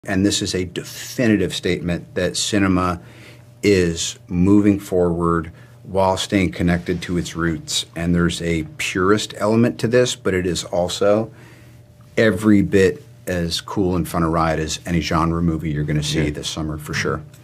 And this is a definitive statement that cinema is moving forward while staying connected to its roots. And there's a purist element to this, but it is also every bit as cool and fun a ride as any genre movie you're going to see this summer, for sure.